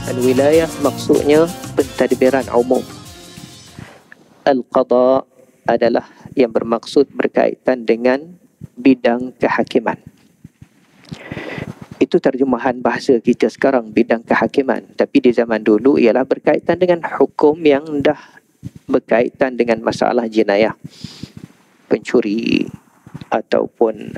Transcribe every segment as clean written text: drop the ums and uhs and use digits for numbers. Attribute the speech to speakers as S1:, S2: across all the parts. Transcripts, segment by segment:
S1: Al-wilayah maksudnya pentadbiran umum. Al-qada adalah yang bermaksud berkaitan dengan bidang kehakiman. Itu terjemahan bahasa kita sekarang, bidang kehakiman. Tapi di zaman dulu ialah berkaitan dengan hukum yang dah berkaitan dengan masalah jenayah, pencuri ataupun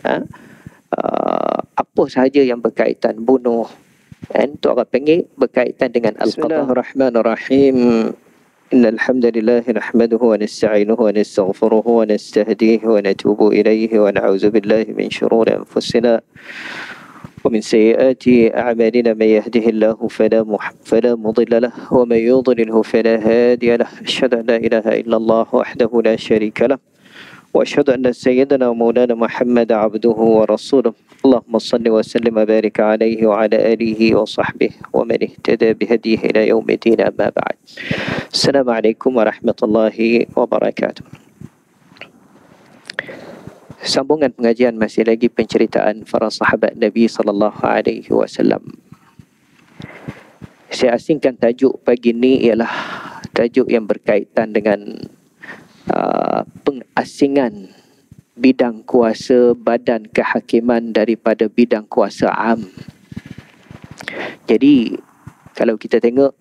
S1: apa sahaja yang berkaitan bunuh. Itu orang panggil berkaitan dengan al-qada. Bismillahirrahmanirrahim. Innal hamdalillah nahmaduhu wa nasta'inuhu wa nastaghfiruhu wa nastahdihi wa natubu ilayhi wa na'udzu billahi min shururi anfusina wa min sayyiati a'malina man yahdihillahu fala mudilla lahu wa man yudlilhu fala hadiya lahu. Asyhadu an la ilaha illallah wahdahu la syarika lahu wa asyhadu anna sayyidana wa maulana Muhammad abduhu wa rasuluh. Allahumma salli wa sallim wa barik alaihi wa ala alihi wa sahbihi wa man ihtada bihadihi ila yaumiddin, amma ba'd. Assalamualaikum warahmatullahi wabarakatuh. Sambungan pengajian masih lagi penceritaan para sahabat Nabi sallallahu alaihi wasallam. Saya asingkan tajuk pagi ini ialah tajuk yang berkaitan dengan pengasingan bidang kuasa badan kehakiman daripada bidang kuasa am. Jadi kalau kita tengok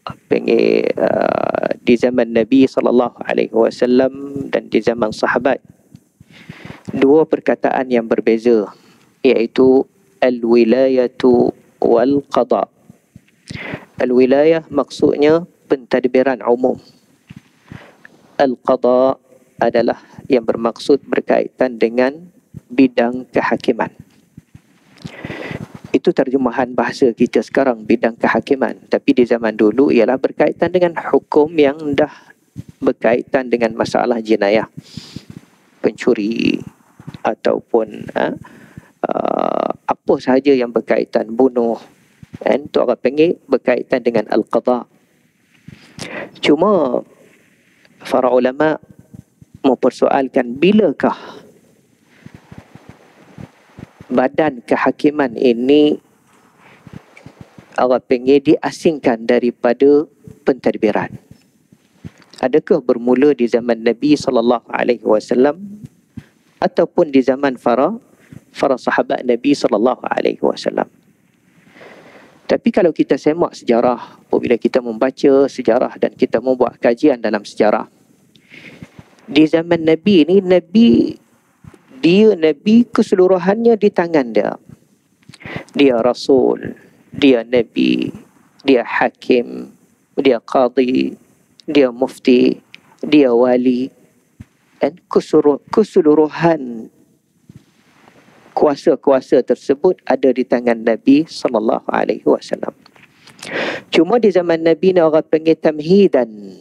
S1: di zaman Nabi sallallahu alaihi wasallam dan di zaman sahabat, dua perkataan yang berbeza, iaitu al-wilayatu wal qada. Al-wilayah maksudnya pentadbiran umum. Al-qada adalah yang bermaksud berkaitan dengan bidang kehakiman. Itu terjemahan bahasa kita sekarang, bidang kehakiman. Tapi di zaman dulu ialah berkaitan dengan hukum yang dah berkaitan dengan masalah jenayah, pencuri ataupun apa sahaja yang berkaitan bunuh. Itu orang panggil berkaitan dengan al-qada. Cuma para ulama mempersoalkan bilakah badan kehakiman ini orang panggil diasingkan daripada pentadbiran. Adakah bermula di zaman Nabi sallallahu alaihi wasallam ataupun di zaman para sahabat Nabi sallallahu alaihi wasallam? Tapi kalau kita semak sejarah, apabila kita membaca sejarah dan kita membuat kajian dalam sejarah, di zaman Nabi ni, Nabi keseluruhannya di tangan dia. Dia Rasul, dia Nabi, dia Hakim, dia Qadi, dia Mufti, dia Wali. Dan keseluruhan kuasa-kuasa tersebut ada di tangan Nabi sallallahu alaihi wasallam. Cuma di zaman Nabi ni orang panggil tamhidan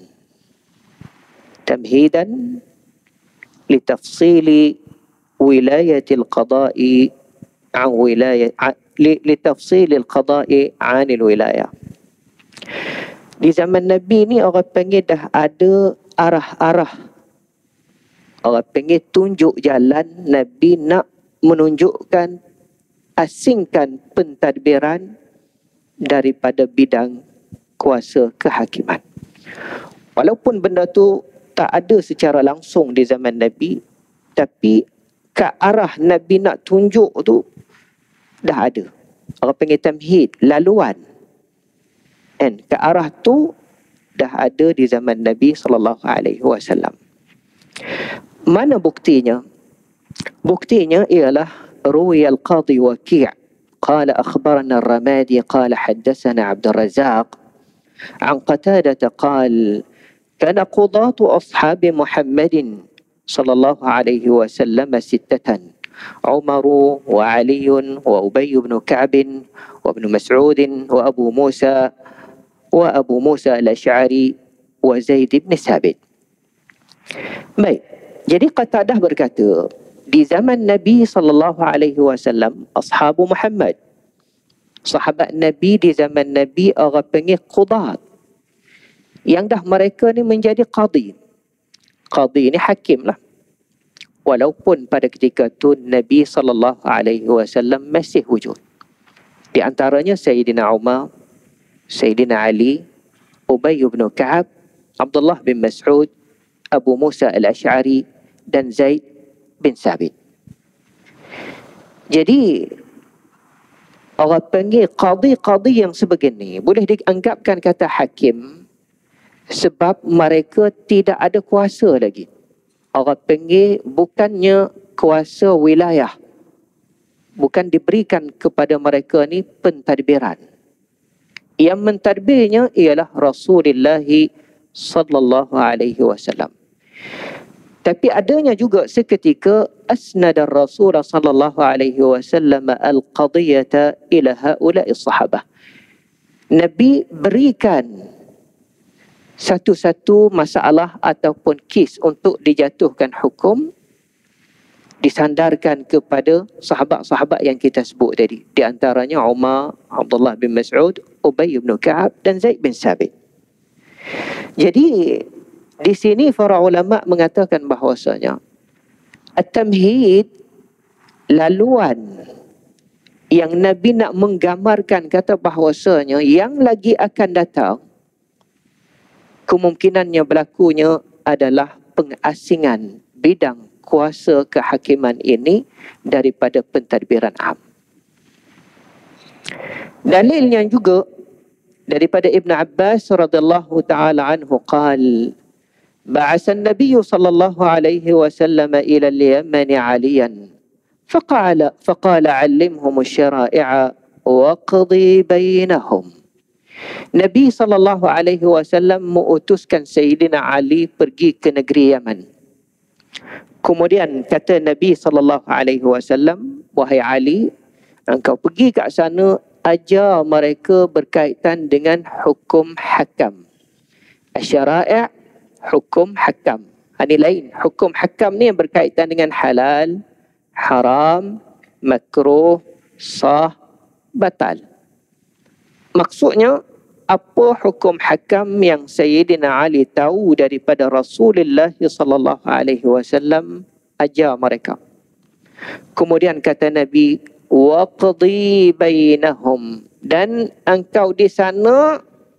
S1: litafsili wilayatil qada'i an litafsilil qada'i anil wilayah. Di zaman Nabi ni orang panggil dah ada arah-arah, orang panggil tunjuk jalan. Nabi nak menunjukkan asingkan pentadbiran daripada bidang kuasa kehakiman. Walaupun benda tu tak ada secara langsung di zaman Nabi, tapi ke arah Nabi nak tunjuk tu dah ada. Orang panggil tamhid, laluan. Dan ke arah tu dah ada di zaman Nabi sallallahu alaihi wasallam. Mana buktinya? Buktinya ialah ruwiya al-Qadi Waqi' قال أخبرنا الرمادي قال حدثنا عبد الرزاق عن قتادة قال كان قضاة أصحاب محمد صلى الله عليه وسلم 6: عمر وعلي وأبي بن كعب وابن مسعود وأبو موسى الأشعري وزيد بن ثابت. Baik, jadi Qatadah berkata, di zaman Nabi sallallahu alaihi wasallam, ashabu Muhammad, sahabat Nabi di zaman Nabi, orang panggil qudat, yang dah mereka ni menjadi qadi. Qadi ni hakim lah. Walaupun pada ketika tu Nabi sallallahu alaihi wasallam masih wujud. Di antaranya Sayyidina Umar, Sayyidina Ali, Ubay bin Ka'ab, Abdullah bin Mas'ud, Abu Musa al-Ash'ari dan Zaid bin Sabit. Jadi orang panggil qadi-qadi yang sebegini boleh dianggapkan kata hakim sebab mereka tidak ada kuasa lagi. Orang panggil bukannya kuasa wilayah, bukan diberikan kepada mereka ni pentadbiran. Yang mentadbirnya ialah Rasulullah sallallahu alaihi wasallam. Tapi adanya juga seketika asnada Rasul sallallahu alaihi wasallam al-qadiyata ila haula'i sahabah. Nabi berikan satu-satu masalah ataupun kes untuk dijatuhkan hukum, disandarkan kepada sahabat-sahabat yang kita sebut tadi. Di antaranya Umar, Abdullah bin Mas'ud, Ubay bin Ka'ab dan Zaid bin Sabit. Jadi di sini para ulama mengatakan bahawasanya at-tamhid, laluan yang Nabi nak menggambarkan kata bahawasanya yang lagi akan datang kemungkinannya berlakunya adalah pengasingan bidang kuasa kehakiman ini daripada pentadbiran am. Dalilnya juga daripada Ibn Abbas radhiyallahu taala anhu qal ba'asa an-nabiy sallallahu alaihi wasallam ila al-yaman 'aliyan faqala 'allimhum asy-syara'i'a wa qadi bainahum. Nabi sallallahu alaihi wasallam mengutuskan Sayyidina Ali pergi ke negeri Yaman. Kemudian kata Nabi sallallahu alaihi wasallam, wahai Ali, engkau pergi kat sana, ajar mereka berkaitan dengan hukum hakam. Asy-syara'i' hukum hakam. Ini lain. Hukum hakam ni yang berkaitan dengan halal, haram, makruh, sah, batal. Maksudnya, apa hukum hakam yang Sayyidina Ali tahu daripada Rasulullah sallallahu alaihi wasallam, ajar mereka. Kemudian kata Nabi, waqdi bainahum, dan engkau di sana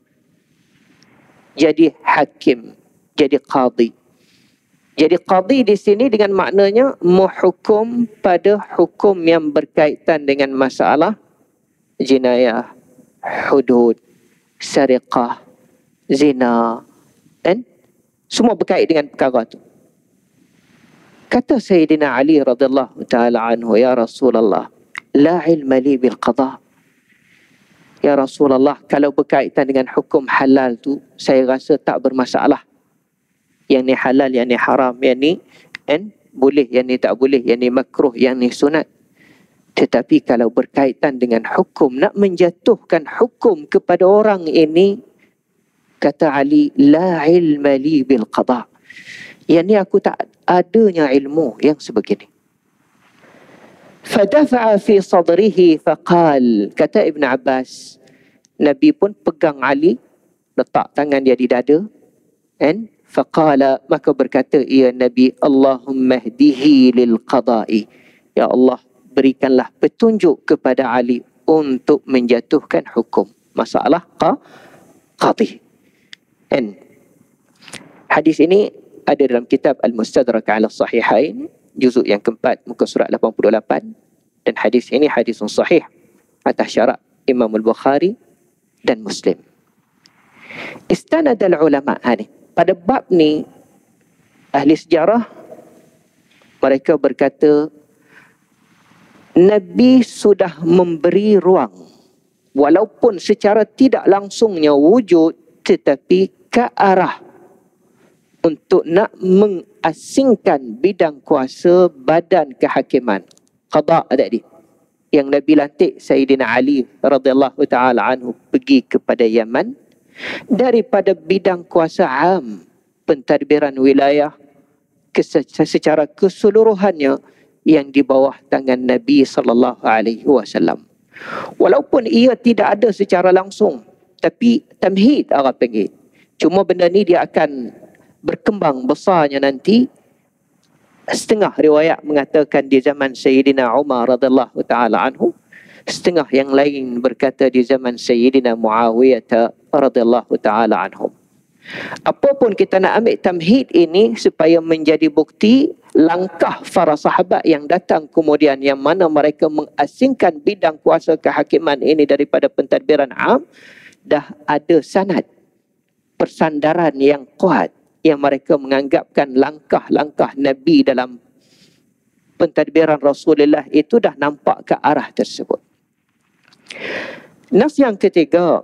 S1: jadi hakim, jadi qadi. Jadi qadi di sini dengan maknanya menghukum pada hukum yang berkaitan dengan masalah jinayah, hudud, syariqah, zina, dan semua berkait dengan perkara itu. Kata Sayyidina Ali radhiyallahu ta'ala anhu, ya Rasulullah, la ilma li bil qada. Ya Rasulullah, kalau berkaitan dengan hukum halal tu, saya rasa tak bermasalah. Yang ni halal, yang ni haram, yang ni boleh, yang ni tak boleh, yang ni makruh, yang ni sunat. Tetapi kalau berkaitan dengan hukum, nak menjatuhkan hukum kepada orang ini, kata Ali, la ilma li bil qada. Yang ni aku tak adanya ilmu yang sebegini. Fadafa'a fi sadrihi faqal, kata Ibn Abbas, Nabi pun pegang Ali, letak tangan dia di dada, faqala, maka berkata ia Nabi, Allahumma hdihi lil qada'i. Ya Allah, berikanlah petunjuk kepada Ali untuk menjatuhkan hukum masalah qadhi. Hadis ini ada dalam kitab Al-Mustadrak ala Sahihain, juzuk yang keempat, muka surat 88, dan hadis ini hadisun sahih atas syarat Imam Al-Bukhari dan Muslim. Istanadal ulama' ni. Pada bab ni, ahli sejarah mereka berkata Nabi sudah memberi ruang, walaupun secara tidak langsungnya wujud, tetapi ke arah untuk nak mengasingkan bidang kuasa badan kehakiman qada tadi, yang Nabi lantik Sayyidina Ali radhiyallahu taala anhu pergi kepada Yaman, daripada bidang kuasa am, pentadbiran wilayah secara keseluruhannya yang di bawah tangan Nabi sallallahu alaihi wasallam. Walaupun ia tidak ada secara langsung, tapi tamhid orang panggil. Cuma benda ni dia akan berkembang besarnya nanti. Setengah riwayat mengatakan di zaman Sayyidina Umar radhiyallahu taala anhu, Setengah yang lain berkata di zaman Sayyidina Muawiyah radhiyallahu taala anhum. Apapun kita nak ambil tamhid ini supaya menjadi bukti langkah para sahabat yang datang kemudian, yang mana mereka mengasingkan bidang kuasa kehakiman ini daripada pentadbiran am, dah ada sanad persandaran yang kuat yang mereka menganggapkan langkah-langkah Nabi dalam pentadbiran Rasulullah itu dah nampak ke arah tersebut. Nas yang ketiga,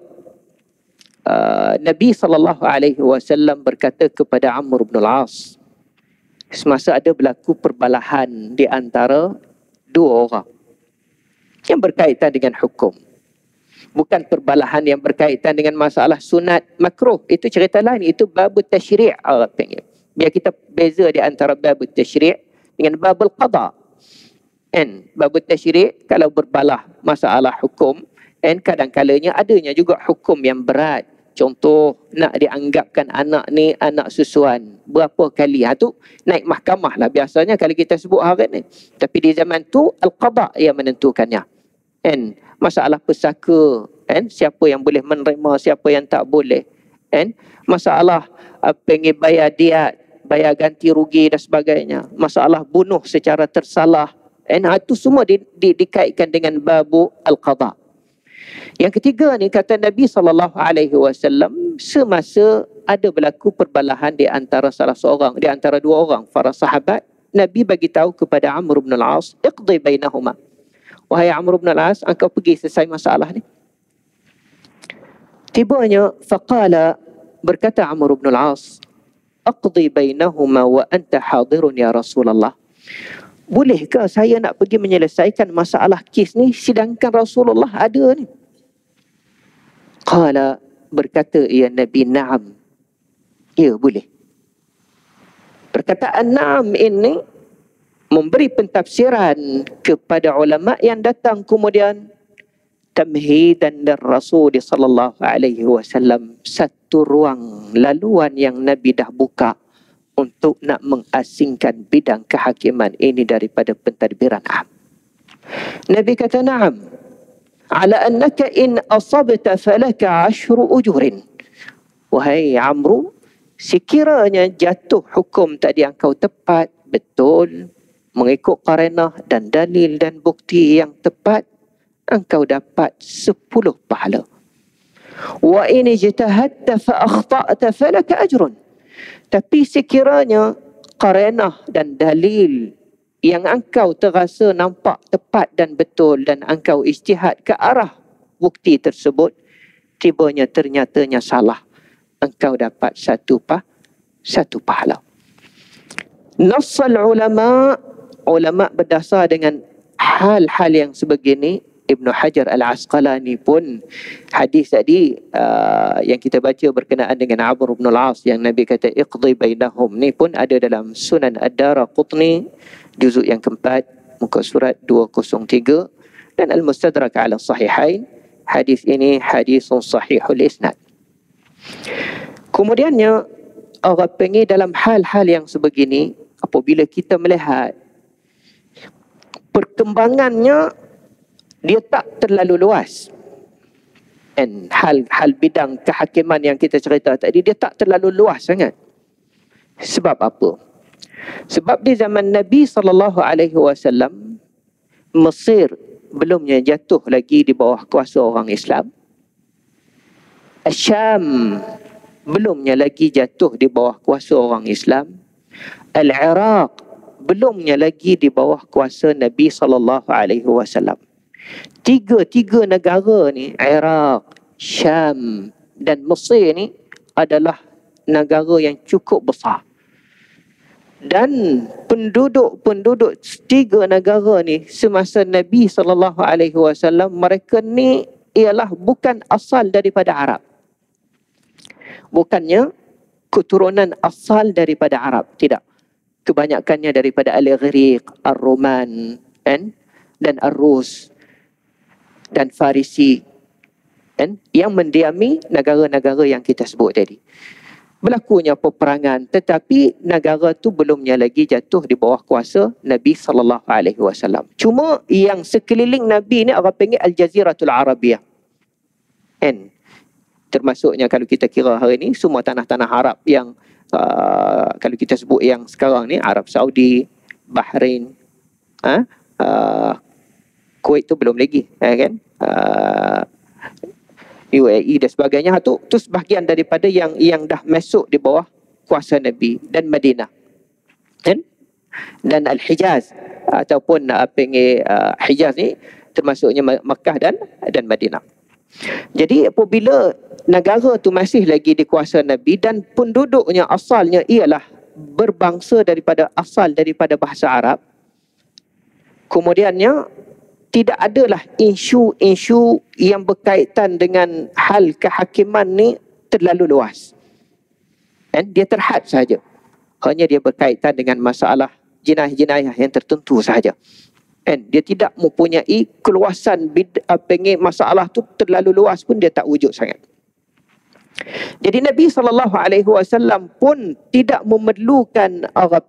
S1: Nabi SAW berkata kepada Amr bin al-As semasa ada berlaku perbalahan di antara dua orang yang berkaitan dengan hukum. Bukan perbalahan yang berkaitan dengan masalah sunat makruh, itu cerita lain, itu babut tasyri'. Biar kita beza di antara babut tasyri' dengan babul qada. Babut tasyri' kalau berbalah masalah hukum, kadang-kalanya adanya juga hukum yang berat. Contoh, nak dianggapkan anak ni anak susuan berapa kali, tu naik mahkamah lah biasanya kalau kita sebut hari ni. Tapi di zaman tu al-qada yang menentukannya. Masalah pesaka, siapa yang boleh menerima, siapa yang tak boleh. Masalah pengen bayar diat, bayar ganti rugi dan sebagainya. Masalah bunuh secara tersalah. Itu semua dikaitkan dengan babu al-qada. Yang ketiga ni, kata Nabi SAW, semasa ada berlaku perbalahan di antara salah seorang, di antara dua orang para sahabat, Nabi bagi tahu kepada Amr bin al-As, iqdi bainahuma. Wahai Amr bin al-As, engkau pergi selesai masalah ni. Tibanya faqala, berkata Amr bin al-As, aqdi bainahuma wa anta hadirun ya Rasulullah. Bolehkah saya nak pergi menyelesaikan masalah kes ni sedangkan Rasulullah ada ni? Qala, berkata ya Nabi, na'am. Ya, boleh. Perkataan na'am ini memberi pentafsiran kepada ulama yang datang kemudian, tamhidan dari Rasul sallallahu alaihi wasallam, satu ruang laluan yang Nabi dah buka untuk nak mengasingkan bidang kehakiman ini daripada pentadbiran am. Nabi kata, na'am, ala annaka in asabta falaka 10 ujurin. Wahai Amru, sekiranya jatuh hukum tadi engkau tepat, betul, mengikut qarinah dan dalil dan bukti yang tepat, engkau dapat 10 pahala. Wa in ijtahadta fa akhta'ta falaka ajrun. Tapi sekiranya qarinah dan dalil yang engkau terasa nampak tepat dan betul dan engkau ijtihad ke arah bukti tersebut, tibanya ternyatanya salah, engkau dapat satu pahala. Nassal ulama berdasar dengan hal-hal yang sebegini. Ibn Hajar Al-Asqalani pun hadis tadi yang kita baca berkenaan dengan Amr bin al-As yang Nabi kata iqdi bainahum ni pun ada dalam Sunan Ad-Daraqutni juzuk yang keempat muka surat 203 dan Al-Mustadrak ala Sahihain. Hadis ini hadisun sahihul isnad. Kemudiannya orang pengen dalam hal-hal yang sebegini, apabila kita melihat perkembangannya dia tak terlalu luas, hal bidang kehakiman yang kita cerita tadi dia tak terlalu luas sangat. Sebab apa? Sebab di zaman Nabi SAW, Mesir belumnya jatuh lagi di bawah kuasa orang Islam. Syam belumnya lagi jatuh di bawah kuasa orang Islam. Al-Iraq belumnya lagi di bawah kuasa Nabi SAW. Tiga negara ni, Iraq, Syam dan Mesir ni adalah negara yang cukup besar. Dan penduduk tiga negara ni semasa Nabi SAW, mereka ni ialah bukan asal daripada Arab. Bukannya keturunan asal daripada Arab, tidak. Kebanyakannya daripada Al-Ghriq, Ar-Roman, dan Ar-Rus dan Farisi, yang mendiami negara-negara yang kita sebut tadi. berlakunya peperangan, tetapi negara tu belumnya lagi jatuh di bawah kuasa Nabi SAW. Cuma yang sekeliling Nabi ni orang panggil Al-Jaziratul Arabiyah. Kan? Termasuknya kalau kita kira hari ni semua tanah-tanah Arab yang kalau kita sebut yang sekarang ni, Arab Saudi, Bahrain, Kuwait tu belum lagi, kan? UAE dan sebagainya, tu sebahagian daripada yang dah masuk di bawah kuasa Nabi, dan Madinah, kan? Dan Al-Hijaz ataupun Hijaz ni termasuknya Makkah dan Madinah. Jadi apabila negara tu masih lagi di kuasa Nabi dan penduduknya asalnya ialah berbangsa daripada bahasa Arab, kemudiannya tidak adalah isu-isu yang berkaitan dengan hal kehakiman ni terlalu luas. Dan dia terhad sahaja. Hanya dia berkaitan dengan masalah jenayah-jenayah yang tertentu sahaja. Dan dia tidak mempunyai keluasan masalah tu terlalu luas pun dia tak wujud sangat. Jadi Nabi SAW pun tidak memerlukan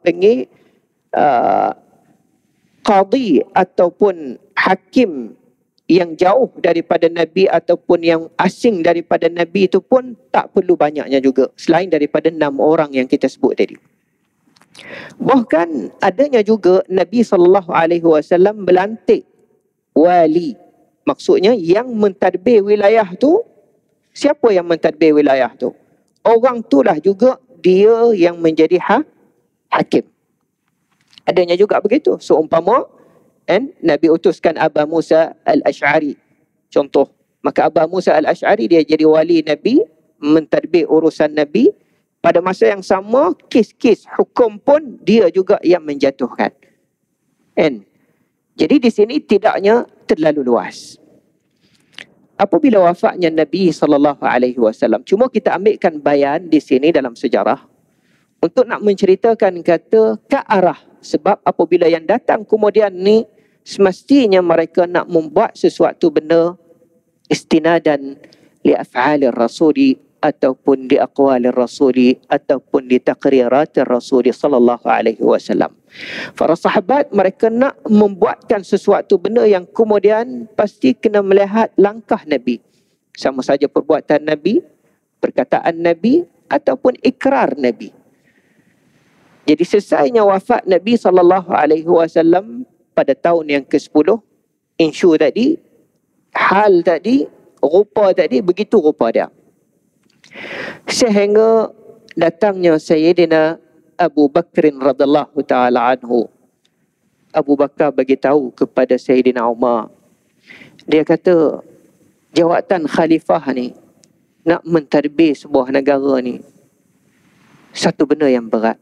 S1: qadi ataupun hakim yang jauh daripada Nabi ataupun yang asing daripada Nabi itu pun tak perlu banyaknya juga, selain daripada 6 orang yang kita sebut tadi. Bahkan adanya juga Nabi SAW melantik wali, maksudnya yang mentadbir wilayah tu. Siapa yang mentadbir wilayah tu? Orang itulah juga dia yang menjadi hakim. Adanya juga begitu. Seumpama Nabi utuskan Aba Musa Al-Ash'ari, contoh, maka Aba Musa Al-Ash'ari dia jadi wali Nabi, mentadbir urusan Nabi. Pada masa yang sama, kes-kes hukum pun dia juga yang menjatuhkan. Jadi di sini tidaknya terlalu luas. Apabila wafatnya Nabi SAW, cuma kita ambilkan bayan di sini dalam sejarah untuk nak menceritakan kata ke arah. Sebab apabila yang datang kemudian ni, semestinya mereka nak membuat sesuatu benda istinadan li af'alir rasuli ataupun di aqwalir rasuli ataupun di taqriratir rasuli sallallahu alaihi wasallam. Para sahabat mereka nak membuatkan sesuatu benda yang kemudian pasti kena melihat langkah Nabi. Sama saja perbuatan Nabi, perkataan Nabi ataupun ikrar Nabi. Jadi selesainya wafat Nabi SAW pada tahun yang ke-10, insyu tadi, hal tadi, rupa tadi, begitu rupa dia. Sehingga datangnya Sayyidina Abu Bakrin radhiyallahu ta'ala anhu. Abu Bakar bagi tahu kepada Sayyidina Umar. Dia kata, jawatan khalifah ni, nak mentadbir sebuah negara ni, satu benda yang berat.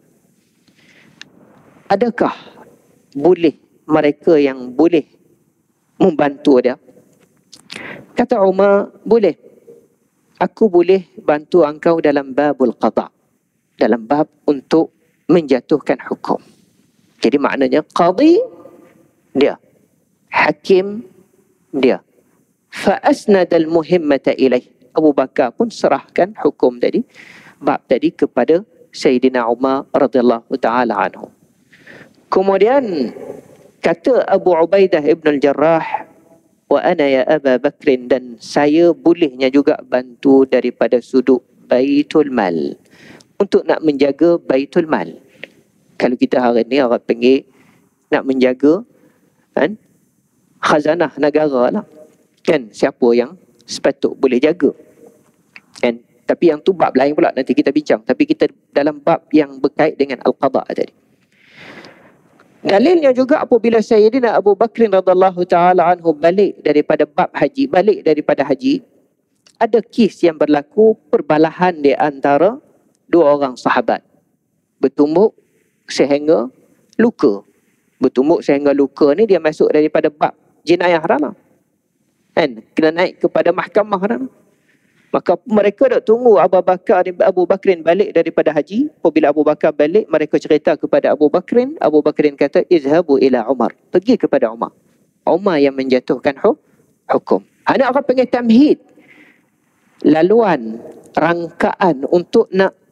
S1: Adakah boleh mereka yang boleh membantu dia? Kata Umar, boleh. Aku boleh bantu engkau dalam babul qada, dalam bab untuk menjatuhkan hukum. Jadi maknanya qadi dia, hakim dia. Fa asnada al-muhimmata ilaih. Abu Bakar pun serahkan hukum tadi, bab tadi kepada Sayyidina Umar radhiyallahu taala anhu. Kemudian kata Abu Ubaidah ibn al-Jarrah, wa ana ya Aba Bakrin, dan saya bolehnya juga bantu daripada sudut Baitul Mal, untuk nak menjaga Baitul Mal. Kalau kita hari ni orang panggil nak menjaga khazanah negara lah. Kan, siapa yang sepatut boleh jaga. Kan, tapi yang tu bab lain pula, nanti kita bincang. Tapi kita dalam bab yang berkait dengan Al-Qadha tadi. Dalilnya juga apabila Sayyidina Abu Bakrin radhiyallahu ta'ala anhu balik daripada bab haji, balik daripada haji, ada kes yang berlaku perbalahan di antara dua orang sahabat. Bertumbuk sehingga luka. Bertumbuk sehingga luka ni dia masuk daripada bab jenayah rana. Kan? Kena naik kepada mahkamah rana. Maka mereka dok tunggu Abu Bakrin balik daripada haji. Apabila Abu Bakar balik, mereka cerita kepada Abu Bakrin. Abu Bakrin kata, izhabu ila Umar. Pergi kepada Umar. Umar yang menjatuhkan hukum. Ada orang panggil tamhid. Laluan, rangkaan untuk nak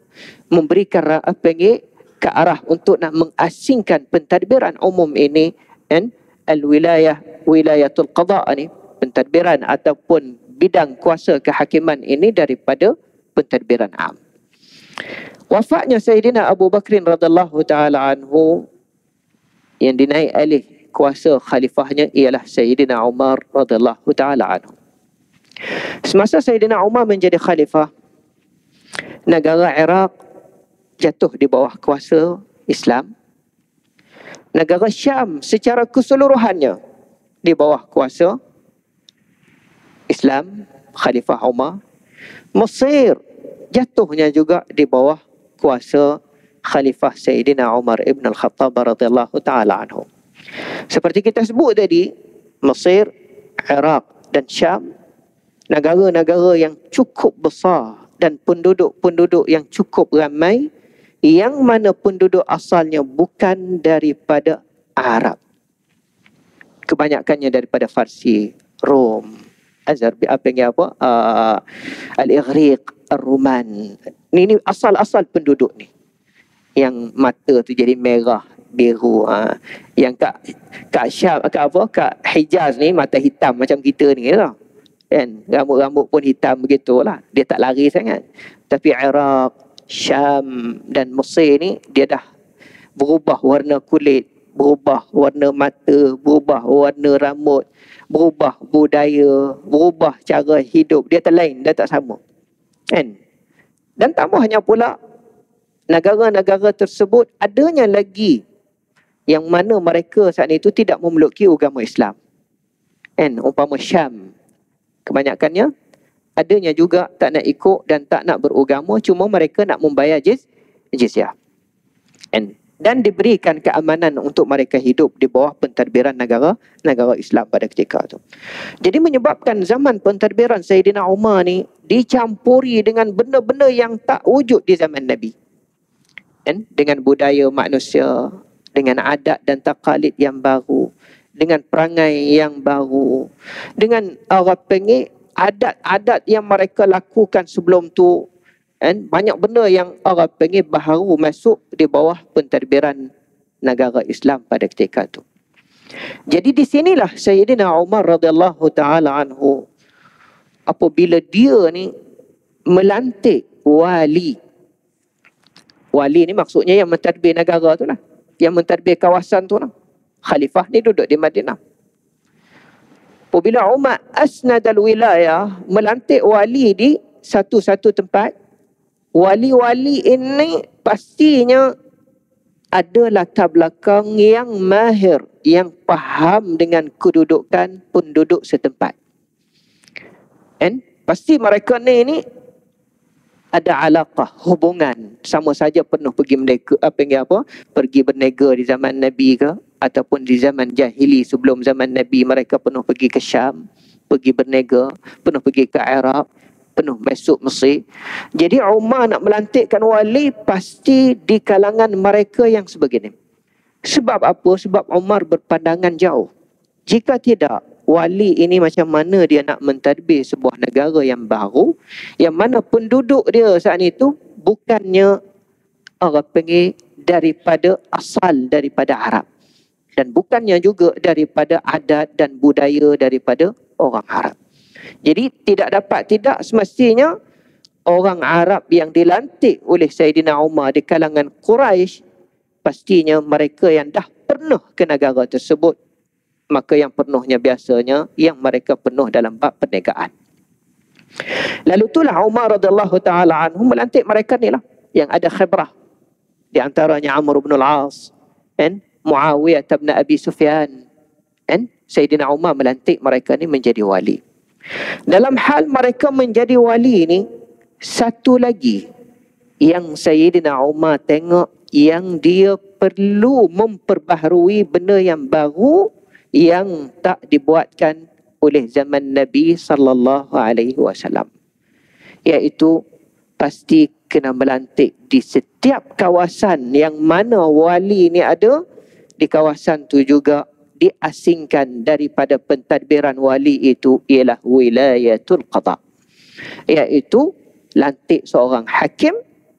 S1: memberikan ke arah untuk nak mengasingkan pentadbiran umum ini, dan wilayatul qada ni, pentadbiran ataupun bidang kuasa kehakiman ini daripada pentadbiran am. Wafatnya Sayyidina Abu Bakrin radhiyallahu taala anhu, yang dinaik alih kuasa khalifahnya ialah Sayyidina Umar radhiyallahu taala anhu. Semasa Sayyidina Umar menjadi khalifah, negara Iraq jatuh di bawah kuasa Islam. Negara Syam secara keseluruhannya di bawah kuasa Islam, Khalifah Umar. Mesir jatuhnya juga di bawah kuasa Khalifah Sayyidina Umar ibn al-Khattab radhiyallahu ta'ala anhu. Seperti kita sebut tadi, Mesir, Iraq dan Syam, negara-negara yang cukup besar dan penduduk-penduduk yang cukup ramai, yang mana penduduk asalnya bukan daripada Arab. Kebanyakannya daripada Farsi, Rom, Al-Ighriq, Al-Ruman. Ini asal-asal penduduk ni. Yang mata tu jadi merah, biru. Yang kat Syam, kat Hijaz ni mata hitam macam kita ni lah. Kan? Rambut-rambut pun hitam begitulah. Dia tak lari sangat. Tapi Iraq, Syam dan Mesir ni dia dah berubah warna kulit, berubah warna mata, berubah warna rambut, berubah budaya, berubah cara hidup. Dia terlain, dia tak sama. Kan? Dan tambahnya pula, negara-negara tersebut adanya lagi yang mana mereka saat itu tidak memelukki agama Islam. Kan? Umpama Syam, kebanyakannya adanya juga tak nak ikut dan tak nak beragama, cuma mereka nak membayar jizyah. Dan diberikan keamanan untuk mereka hidup di bawah pentadbiran negara Islam pada ketika itu. Jadi menyebabkan zaman pentadbiran Sayyidina Umar ni dicampuri dengan benda-benda yang tak wujud di zaman Nabi. Dengan budaya manusia, dengan adat dan taqalid yang baru, dengan perangai yang baru, dengan adat-adat yang mereka lakukan sebelum tu, banyak benda yang orang panggil baharu masuk di bawah pentadbiran negara Islam pada ketika itu. Jadi di sinilah Sayyidina Umar radhiyallahu taala anhu, apabila dia ni melantik wali. Wali ni maksudnya yang mentadbir negara tu lah, yang mentadbir kawasan tu lah. Khalifah ni duduk di Madinah. Apabila Umar asnadal wilayah, melantik wali di satu-satu tempat, wali-wali ini pastinya ada latar belakang yang mahir, yang faham dengan kedudukan penduduk setempat. Pasti mereka ni ada alaqah, hubungan, sama saja penuh pergi berniaga di zaman Nabi ke, ataupun di zaman jahili sebelum zaman Nabi, mereka penuh pergi ke Syam, pergi berniaga, penuh pergi ke Iraq, penuh masuk Mesir. Jadi Umar nak melantikkan wali pasti di kalangan mereka yang sebegini. Sebab apa? Sebab Umar berpandangan jauh. Jika tidak, wali ini macam mana dia nak mentadbir sebuah negara yang baru, yang mana penduduk dia saat itu bukannya orang panggil daripada asal daripada Arab, dan bukannya juga daripada adat dan budaya daripada orang Arab. Jadi tidak semestinya orang Arab yang dilantik oleh Sayyidina Umar di kalangan Quraisy, pastinya mereka yang dah pernah ke negara tersebut. Maka yang penuhnya biasanya yang mereka penuh dalam bab perniagaan. Lalu itulah Umar radhiyallahu taala anhu melantik mereka ni lah yang ada khibrah. Di antaranya Amr bin al-As, Muawiyah bin Abi Sufyan. Sayyidina Umar melantik mereka ni menjadi wali. Dalam hal mereka menjadi wali ni, satu lagi yang Sayyidina Umar tengok, yang dia perlu memperbaharui benda yang baru yang tak dibuatkan oleh zaman Nabi sallallahu alaihi wasallam, iaitu pasti kena melantik di setiap kawasan yang mana wali ni ada, di kawasan tu juga diasingkan daripada pentadbiran wali itu ialah wilayatul qada, iaitu lantik seorang hakim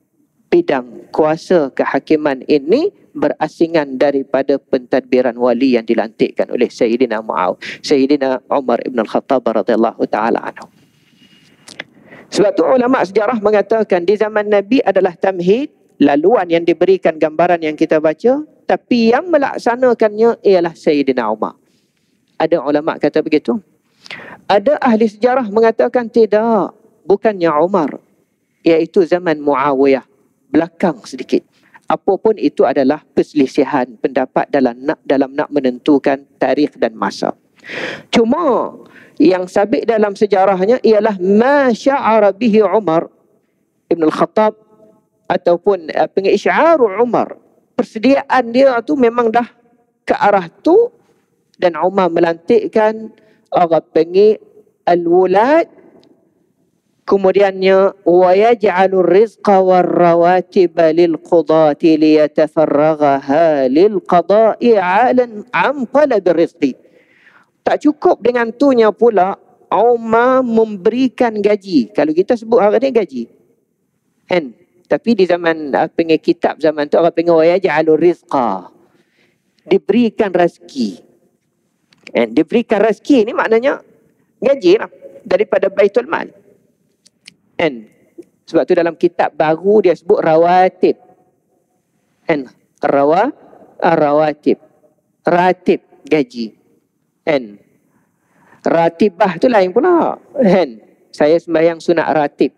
S1: bidang kuasa kehakiman ini berasingan daripada pentadbiran wali yang dilantikkan oleh Sayyidina Umar ibn al-Khattab radhiyallahu taala anhu. Sebab tu ulama sejarah mengatakan di zaman Nabi adalah tamhid, laluan yang diberikan gambaran yang kita baca, tapi yang melaksanakannya ialah Sayyidina Umar. Ada ulama kata begitu. Ada ahli sejarah mengatakan tidak, bukannya Umar, iaitu zaman Muawiyah, belakang sedikit. Apapun itu adalah perselisihan pendapat dalam nak menentukan tarikh dan masa. Cuma yang sabit dalam sejarahnya ialah ma sya'ara bihi Umar ibn al-Khattab, ataupun pengisya'aru Umar, persediaan dia tu memang dah ke arah tu, dan Umar melantikkan orang panggil al-wulad, kemudiannya wa yaj'alur rizqa war-rawatiba lil-qudati liyatafarraghaha lil-qada'i 'alan 'an talabir rizqi. Tak cukup dengan tunya pula, Umar memberikan gaji. Kalau kita sebut hari ni gaji, kan? Tapi di zaman panggil kitab zaman tu orang panggil wa yaj'alur rizqa, diberikan rezeki. And diberikan rezeki ni maknanya gaji lah daripada Baitul Mal. And sebab tu dalam kitab baru dia sebut rawatib. And rawatib. Ratib gaji. And ratibah tu lain pula. And saya sembahyang sunat ratib.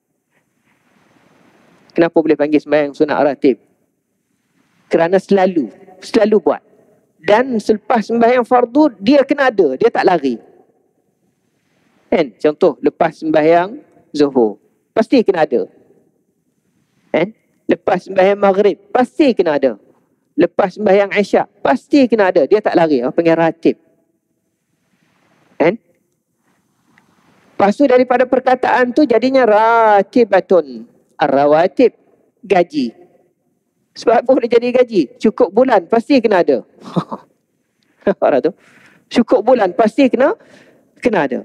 S1: Kenapa boleh panggil sembahyang sunat ratib? Kerana selalu buat. Dan selepas sembahyang fardu, dia kena ada, dia tak lari. Kan? Contoh, lepas sembahyang Zuhur, pasti kena ada. Kan? Lepas sembahyang Maghrib, pasti kena ada. Lepas sembahyang Isyak, pasti kena ada. Dia tak lari, orang panggil ratib. Kan? Lepas tu daripada perkataan tu jadinya ratibatun. Ar-rawatib, gaji. Sebab apa boleh jadi gaji? Cukup bulan, pasti kena ada. Orang tu. Cukup bulan, pasti kena ada.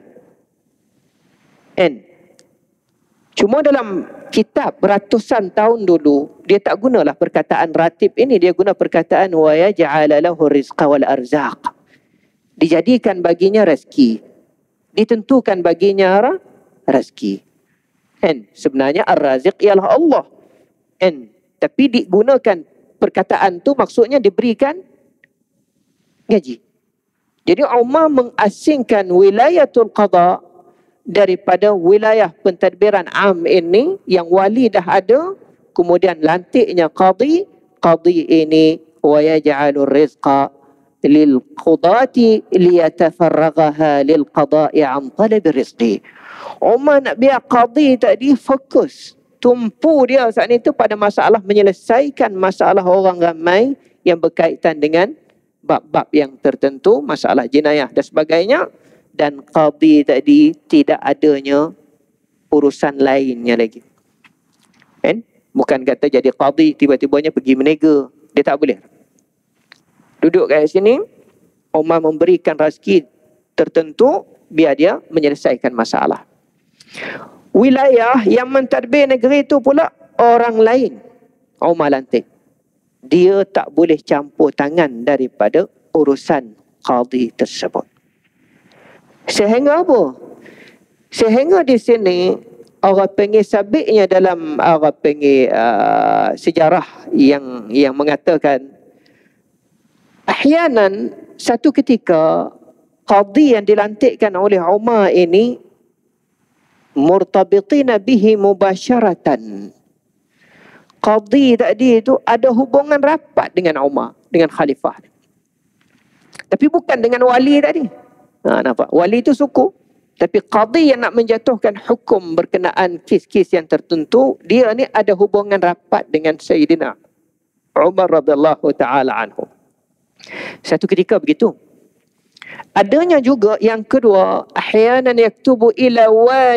S1: And cuma dalam kitab ratusan tahun dulu, dia tak gunalah perkataan ratib ini. Dia guna perkataan wa yaj'ala lahu rizqa wal arzaq. Dijadikan baginya rezeki. Ditentukan baginya rezeki. And sebenarnya ar-raziq ialah Allah. And tapi digunakan perkataan tu maksudnya diberikan gaji. Jadi Umar mengasingkan wilayatul qada daripada wilayah pentadbiran am ini yang wali dah ada, kemudian lantiknya qadi ini wa yaj'alur rizqa lil qudati liyatafarraghaha lil qada'i an talabir rizqi. Umar nak biar qadi tadi fokus, tumpu dia saat itu pada masalah menyelesaikan masalah orang ramai yang berkaitan dengan bab-bab yang tertentu, masalah jenayah dan sebagainya. Dan qadi tadi tidak adanya urusan lainnya lagi. Kan? Bukan kata jadi qadi tiba-tibanya pergi menega. Dia tak boleh. Duduk kat sini, Umar memberikan rezeki tertentu biar dia menyelesaikan masalah. Wilayah yang mentadbir negeri itu pula orang lain Umar lantik. Dia tak boleh campur tangan daripada urusan qadi tersebut. Sehingga apa? Sehingga di sini orang panggil sabitnya dalam orang panggil sejarah yang mengatakan ahyanan satu ketika qadi yang dilantikkan oleh Umar ini murtabitina bihi mubasyaratan. Qadi tadi itu ada hubungan rapat dengan Umar, dengan khalifah. Tapi bukan dengan wali tadi. Nampak? Wali itu suku. Tapi qadi yang nak menjatuhkan hukum berkenaan kes-kes yang tertentu, dia ni ada hubungan rapat dengan Sayyidina Umar radhiyallahu ta'ala anhu. Satu ketika begitu. Adanya juga yang kedua, ahyanan yaktubu ila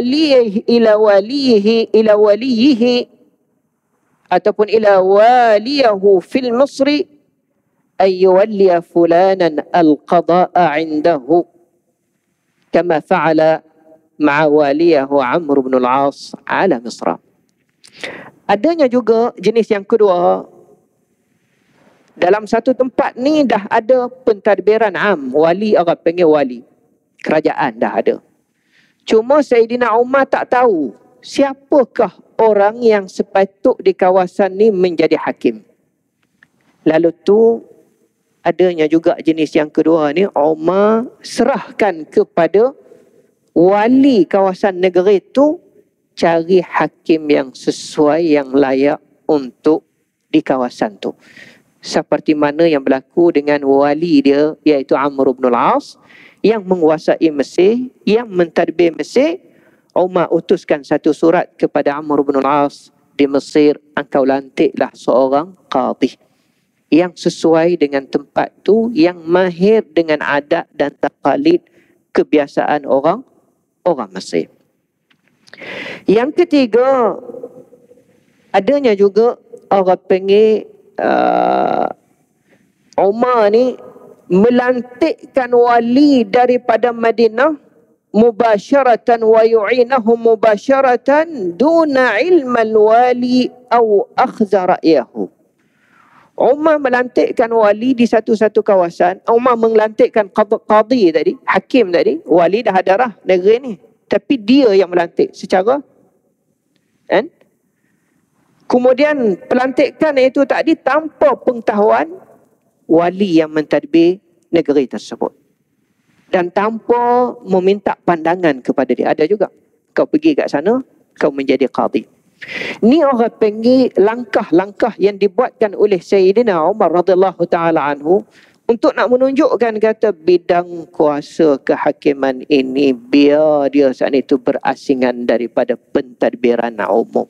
S1: waliyihi ataupun ila waliyahu fil Misri ay yuwalliya fulanan al-qada'a 'indahu kama fa'ala ma'a waliyahu Amr ibn al-'As ala Misra. adanya juga jenis yang kedua. Dalam satu tempat ni dah ada pentadbiran am, wali, orang panggil wali. Kerajaan dah ada. Cuma Sayyidina Umar tak tahu siapakah orang yang sepatut di kawasan ni menjadi hakim. Lalu tu adanya juga jenis yang kedua ni, Umar serahkan kepada wali kawasan negeri tu cari hakim yang sesuai, yang layak untuk di kawasan tu. Seperti mana yang berlaku dengan wali dia, iaitu Amr bin al-As, yang menguasai Mesir, yang mentadbir Mesir. Umar utuskan satu surat kepada Amr bin al-As di Mesir, engkau lantiklah seorang qadhi yang sesuai dengan tempat tu, yang mahir dengan adat dan taqalid kebiasaan orang Mesir. Yang ketiga, adanya juga orang panggil Umar ni melantikkan wali daripada Madinah mubasharatan wa yu'inahu mubasharatan duna ilmal wali au akhza ra'yahu. Umar melantikkan wali di satu-satu kawasan. Umar melantikkan qadhi tadi, hakim tadi, wali dah ada dah negeri ni, tapi dia yang melantik secara kan. Kemudian pelantikan itu tadi tanpa pengetahuan wali yang mentadbir negeri tersebut, dan tanpa meminta pandangan kepada dia. Ada juga, kau pergi kat sana, kau menjadi qadhi. Ni orang panggil langkah-langkah yang dibuatkan oleh Sayyidina Umar radhiyallahu taala anhu untuk nak menunjukkan kata bidang kuasa kehakiman ini biar dia saat itu berasingan daripada pentadbiran umum.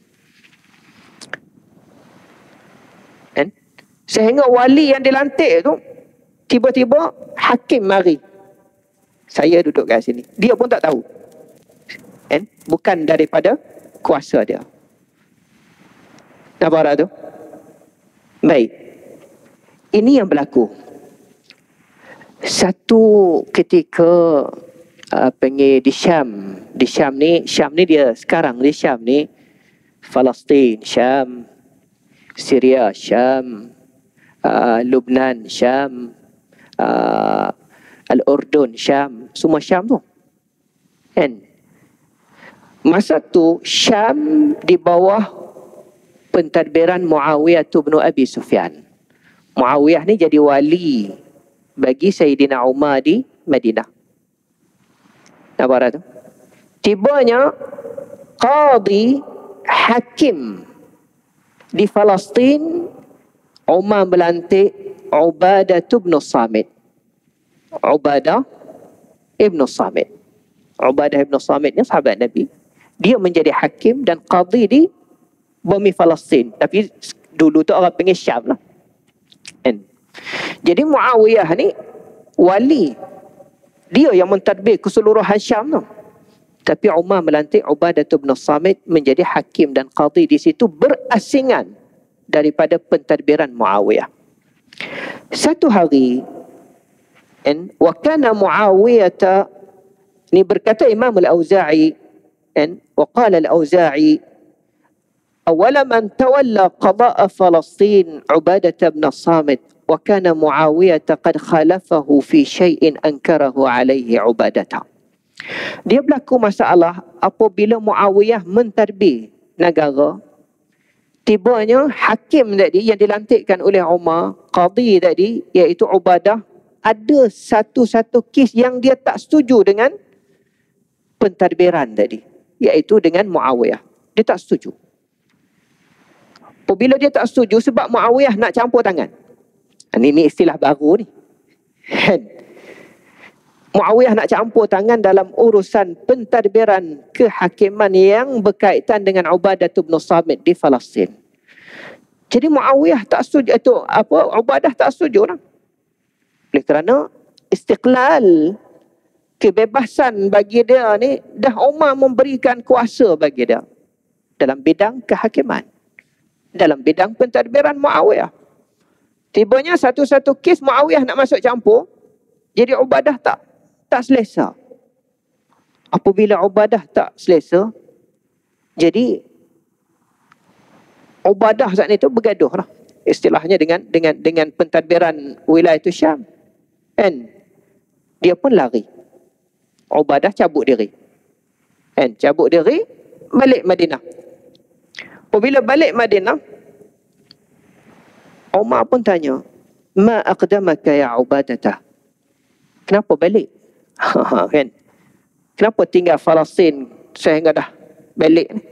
S1: Kan? Sehingga wali yang dilantik tu tiba-tiba hakim mari. Saya duduk kat sini. Dia pun tak tahu. Kan? Bukan daripada kuasa dia. Nampak tu? Baik. Ini yang berlaku. Satu ketika panggil di Syam. Di Syam ni dia sekarang di Syam ni Palestin, Syam, Syria, Syam, Lubnan, Syam, Al-Urdun, Syam, semua Syam tu. Kan? Masa tu Syam di bawah pentadbiran Muawiyah bin Abi Sufyan. Muawiyah ni jadi wali bagi Sayyidina Umar di Madinah. Nampak tu? Tibanya qadhi hakim di Palestin, Umar melantik Ubadah bin Samit. Ubadah ibn Samit. Ubadah ibn Samit ni sahabat Nabi. Dia menjadi hakim dan qadhi di bumi Palestin. Tapi dulu tu orang panggil Syam lah. Jadi Muawiyah ni wali. Dia yang mentadbir keseluruhan Syam tu. Tapi Umar melantik Ubadah bin Samit menjadi hakim dan qadhi di situ, berasingan daripada pentadbiran Muawiyah. Satu hari, wa kana Muawiyah, ni berkata Imam Al-Auza'i, wa qala Al-Auza'i, awala man tawalla qada'a Palestin Ubadah bin Samit, wa kana Muawiyah qad khalafahu fi syai'in ankarahu alaihi Ubadah. Dia berlaku masalah apabila Muawiyah mentadbir negara. Tibanya hakim tadi yang dilantikkan oleh Umar, qadhi tadi, iaitu Ubadah, ada satu-satu kes yang dia tak setuju dengan pentadbiran tadi, iaitu dengan Muawiyah. Dia tak setuju. Apabila dia tak setuju sebab Muawiyah nak campur tangan. Ini istilah baru ni. Muawiyah nak campur tangan dalam urusan pentadbiran kehakiman yang berkaitan dengan Ubadah bin Samit di Palestin. Jadi Muawiyah tak setuju, Ubadah tak setuju lah. Oleh kerana istiqlal, kebebasan bagi dia ni dah Umar memberikan kuasa bagi dia dalam bidang kehakiman, dalam bidang pentadbiran Muawiyah. Tibanya satu-satu kes Muawiyah nak masuk campur, jadi Ubadah tak selesa. Apabila Ubadah tak selesa, jadi Ubadah saat itu bergaduh lah. Istilahnya dengan pentadbiran wilayah itu Syam. Kan? Dia pun lari. Ubadah cabut diri. Kan? Cabut diri, balik Madinah. Apabila balik Madinah, Umar pun tanya, "Ma aqdamaka ya Ubadah?" Kenapa balik? Kan? Kenapa tinggal Palestin sehingga dah balik ni?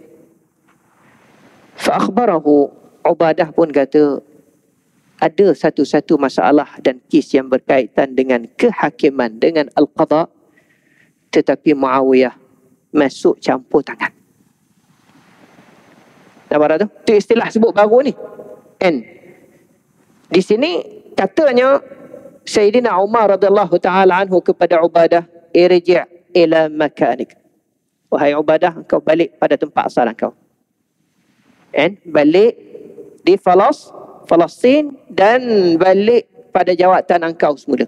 S1: Fa akhbarahu, Ubadah pun kata, ada satu-satu masalah dan kes yang berkaitan dengan kehakiman, dengan al-qadha, tetapi Muawiyah masuk campur tangan. Nampak tu? Itu istilah sebut baru ni. Kan? Di sini katanya Sayyidina Umar radhiyallahu taala anhu kepada Ubadah, "Irji' ila makanik." Wahai Ubadah, engkau balik pada tempat asal engkau. Kan? Balik di Palestin dan balik pada jawatan engkau semula.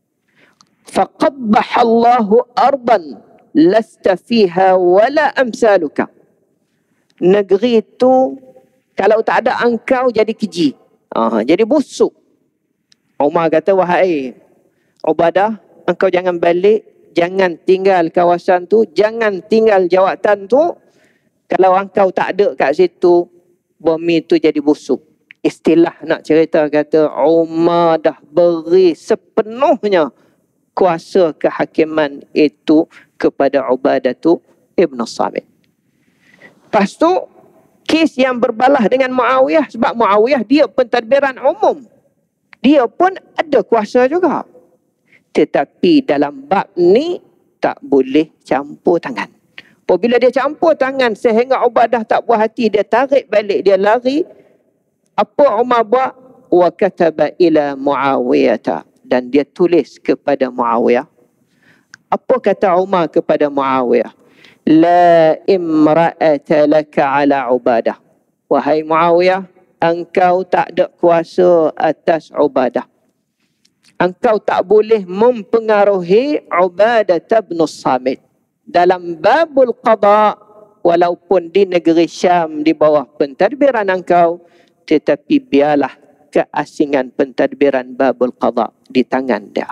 S1: Faqabbahallahu ardan lasta fiha wala amsaluka. Negeri itu kalau tak ada engkau jadi keji. Jadi busuk. Umar kata, wahai Ubadah, engkau jangan balik, jangan tinggal kawasan tu, jangan tinggal jawatan tu. Kalau engkau tak ada kat situ, bumi tu jadi busuk. Istilah nak cerita kata Umar dah beri sepenuhnya kuasa kehakiman itu kepada Ubadah tu Ibn Samit. Lepas tu, kes yang berbalah dengan Muawiyah, sebab Muawiyah dia pentadbiran umum. Dia pun ada kuasa juga. Tetapi dalam bab ni tak boleh campur tangan. Apabila dia campur tangan sehingga Ubadah tak puas hati, dia tarik balik, dia lari. Apa Umar buat? Wa kataba ila Muawiyah. Dan dia tulis kepada Muawiyah. Apa kata Umar kepada Muawiyah? La imra'ata laka ala Ubadah. Wahai Muawiyah, engkau tak ada kuasa atas Ubadah. Engkau tak boleh mempengaruhi Ubadah bin Samit. Dalam babul qada, walaupun di negeri Syam di bawah pentadbiran engkau, tetapi biarlah keasingan pentadbiran babul qada di tangan dia.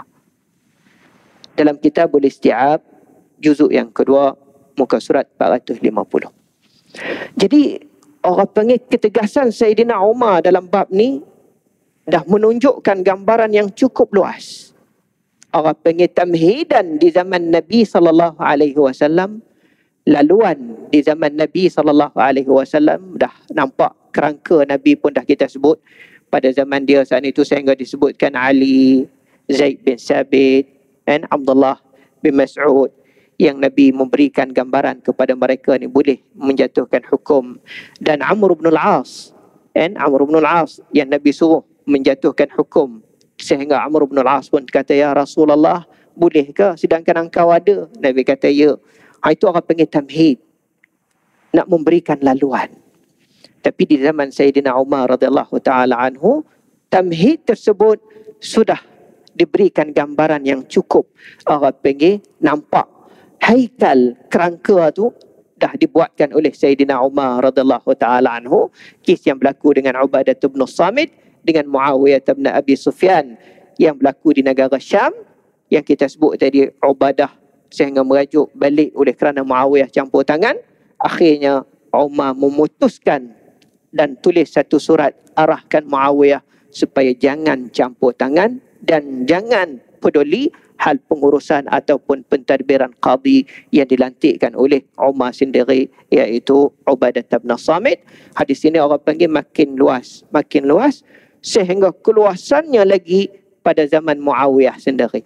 S1: Dalam Kitabul Isti'ab, juzuk yang kedua, muka surat 450. Jadi, orang panggil ketegasan Sayyidina Umar dalam bab ni dah menunjukkan gambaran yang cukup luas. Orang panggil tamhidan di zaman Nabi SAW, laluan di zaman Nabi SAW, dah nampak kerangka Nabi pun dah kita sebut pada zaman dia saat itu, sehingga disebutkan Ali, Zaid bin Sabit, dan Abdullah bin Mas'ud, yang Nabi memberikan gambaran kepada mereka ni boleh menjatuhkan hukum. Dan Amr bin Al-As, Amr bin Al-As yang Nabi suruh menjatuhkan hukum, sehingga Amr bin Al-As pun kata, ya Rasulullah, boleh ke sedangkan engkau ada? Nabi kata, ya. Itu orang panggil tamhid, nak memberikan laluan. Tapi di zaman Sayyidina Umar radhiyallahu taala anhu, tamhid tersebut sudah diberikan gambaran yang cukup. Orang panggil nampak haikal kerangka tu dah dibuatkan oleh Sayyidina Umar radhiyallahu taala anhu. Kes yang berlaku dengan Ubadah bin Samit dengan Muawiyah bin Abi Sufyan yang berlaku di negara Syam, yang kita sebut tadi Ubadah sehingga merajuk balik oleh kerana Muawiyah campur tangan. Akhirnya Umar memutuskan dan tulis satu surat arahkan Muawiyah supaya jangan campur tangan dan jangan peduli hal pengurusan ataupun pentadbiran qadi yang dilantikkan oleh Umar sendiri, iaitu Ubadah bin Samit. Hadis ini orang panggil makin luas sehingga keluasannya lagi pada zaman Muawiyah sendiri.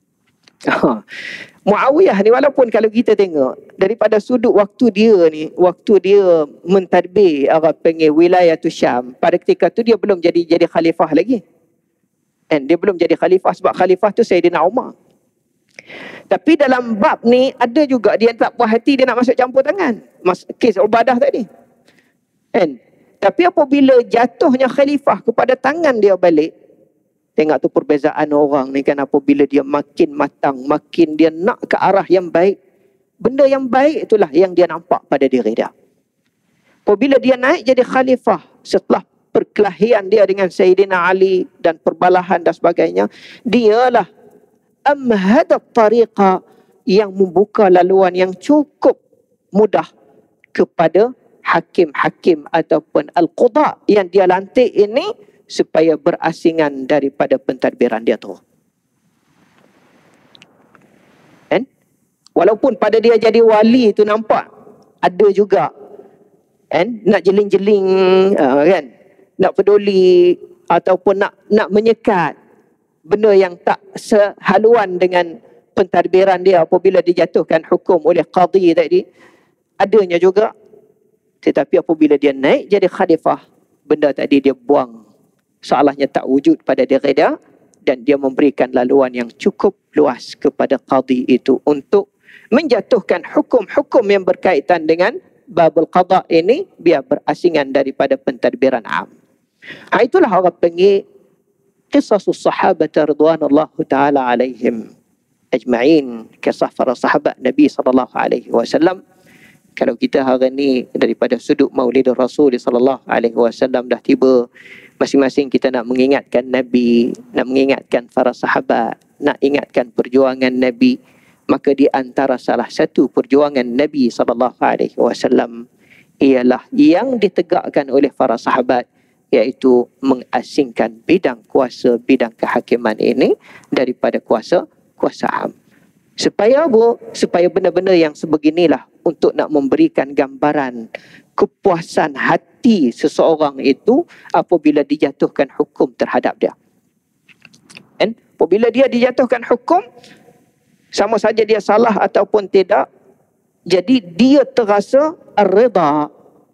S1: Muawiyah ni, walaupun kalau kita tengok daripada sudut waktu dia mentadbir orang panggil wilayah tu Syam, pada ketika tu dia belum jadi khalifah lagi. Dan dia belum jadi khalifah, sebab khalifah tu Sayyidina Umar. Tapi dalam bab ni ada juga dia tak puas hati, dia nak masuk campur tangan. Kes Ubadah tadi. Kan? Tapi apabila jatuhnya khalifah kepada tangan dia balik, tengok tu perbezaan orang ni kan, apabila dia makin matang, makin dia nak ke arah yang baik, benda yang baik itulah yang dia nampak pada diri dia. Apabila dia naik jadi khalifah setelah perkelahian dia dengan Sayyidina Ali dan perbalahan dan sebagainya, dialah amhadat tariqa, yang membuka laluan yang cukup mudah kepada hakim-hakim ataupun al-qudha yang dia lantik ini supaya berasingan daripada pentadbiran dia tu. Kan? Walaupun pada dia jadi wali itu nampak ada juga kan, nak jeling-jeling kan, nak peduli ataupun nak menyekat benda yang tak sehaluan dengan pentadbiran dia apabila dijatuhkan hukum oleh qadhi tadi, adanya juga. Tetapi apabila dia naik jadi khalifah, benda tadi dia buang, seolahnya tak wujud pada diri dia, dan dia memberikan laluan yang cukup luas kepada qadhi itu untuk menjatuhkan hukum-hukum yang berkaitan dengan babul qada ini biar berasingan daripada pentadbiran am. Itulah orang panggil qisasus sahabat radhiyallahu taala alaihim ajma'in, kisah para sahabat Nabi sallallahu alaihi wasallam. Kalau kita hari ni daripada sudut Maulid Rasul sallallahu alaihi wasallam dah tiba, masing-masing kita nak mengingatkan Nabi, nak mengingatkan para sahabat, nak ingatkan perjuangan Nabi, maka di antara salah satu perjuangan Nabi SAW ialah yang ditegakkan oleh para sahabat, iaitu mengasingkan bidang kuasa, bidang kehakiman ini daripada kuasa am. Supaya apa? Supaya benda-benda yang sebeginilah untuk nak memberikan gambaran kepuasan hati seseorang itu apabila dijatuhkan hukum terhadap dia. Dan apabila dia dijatuhkan hukum, sama saja dia salah ataupun tidak, jadi dia terasa reda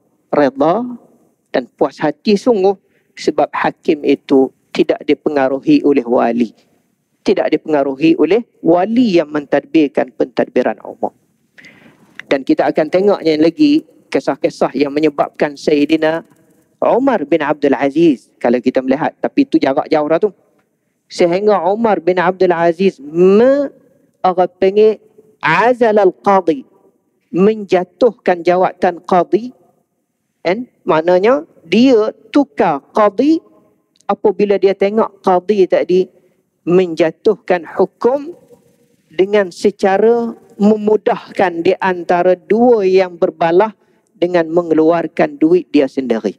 S1: dan puas hati sungguh sebab hakim itu tidak dipengaruhi oleh wali, tidak dipengaruhi oleh wali yang mentadbirkan pentadbiran umum. Dan kita akan tengoknya lagi kisah-kisah yang menyebabkan Sayyidina Umar bin Abdul Aziz, kalau kita melihat, tapi itu jarak jauh dah tu, sehingga Umar bin Abdul Aziz orang panggil azal al-qadhi, menjatuhkan jawatan qadhi, kan? Maknanya dia tukar qadhi apabila dia tengok qadhi tadi menjatuhkan hukum dengan secara memudahkan di antara dua yang berbalah dengan mengeluarkan duit dia sendiri.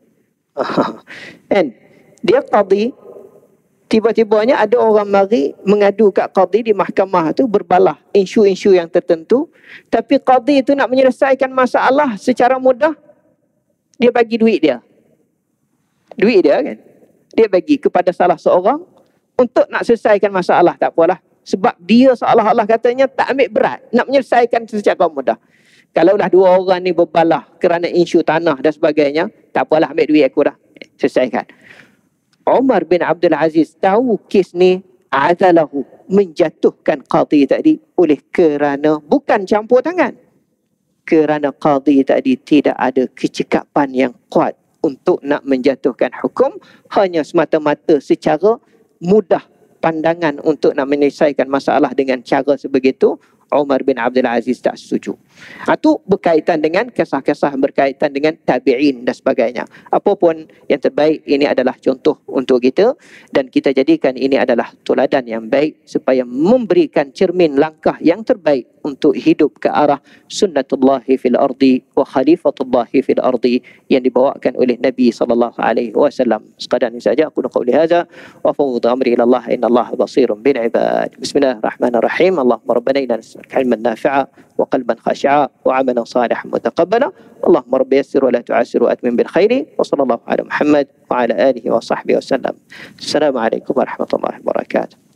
S1: Kan? Dia qadhi, tiba-tibanya ada orang mari mengadu kat qadhi di mahkamah tu, berbalah isu-isu yang tertentu, tapi qadhi itu nak menyelesaikan masalah secara mudah, dia bagi duit dia. Duit dia kan, dia bagi kepada salah seorang untuk nak selesaikan masalah. Tak apalah, sebab dia seolah-olah katanya tak ambil berat nak menyelesaikan secara mudah. Kalaulah dua orang ni berbalah kerana isu tanah dan sebagainya, tak apalah, ambil duit aku dah, selesaikan. Umar bin Abdul Aziz tahu kes ni azalahu, menjatuhkan qadhi tadi oleh kerana bukan campur tangan, kerana qadhi tadi tidak ada kecekapan yang kuat untuk nak menjatuhkan hukum, hanya semata-mata secara mudah pandangan untuk nak menyelesaikan masalah dengan cara sebegitu. Umar bin Abdul Aziz tak setuju. Itu berkaitan dengan kisah-kisah berkaitan dengan tabi'in dan sebagainya. Apapun yang terbaik, ini adalah contoh untuk kita, dan kita jadikan ini adalah teladan yang baik supaya memberikan cermin langkah yang terbaik untuk hidup ke arah sunnatullahi fil ardi wa khalifatullahi fil ardi yang dibawakan oleh Nabi sallallahu alaihi wasallam. Sekadar ini saja aku nak qauli hadza wa fawwidhu amri ila Allah, innallaha basirun bil ibad. Bismillahirrahmanirrahim. Allahumma rabbana inna علما نافعا وقلبا خاشعا وعملا صالحا متقبلا اللهم رب يسر ولا تعسر واتمم بالخير وصلى الله على محمد وعلى اله وصحبه وسلم. السلام عليكم ورحمه الله وبركاته.